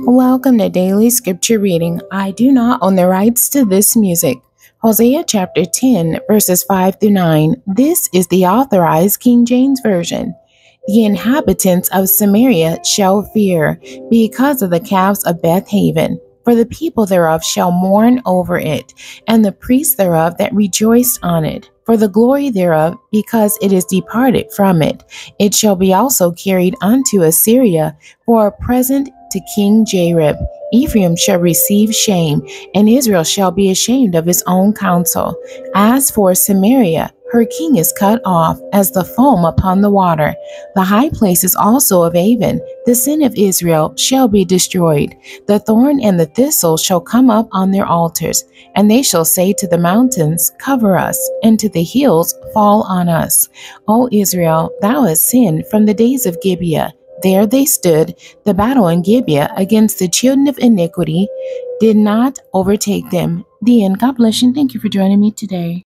Welcome to Daily Scripture Reading. I do not own the rights to this music. Hosea chapter 10, verses 5 through 9. This is the authorized King James Version. The inhabitants of Samaria shall fear because of the calves of Bethaven. For the people thereof shall mourn over it, and the priests thereof that rejoiced on it. For the glory thereof, because it is departed from it. It shall be also carried unto Assyria for a present to King Jareb. Ephraim shall receive shame, and Israel shall be ashamed of his own counsel. As for Samaria, her king is cut off as the foam upon the water. The high places also of Avon, the sin of Israel, shall be destroyed. The thorn and the thistle shall come up on their altars, and they shall say to the mountains, Cover us, and to the hills, Fall on us. O Israel, thou hast sinned from the days of Gibeah. There they stood. The battle in Gibeah against the children of iniquity did not overtake them. The end. God bless you. Thank you for joining me today.